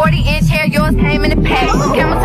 40-inch hair, yours came in the pack. Camera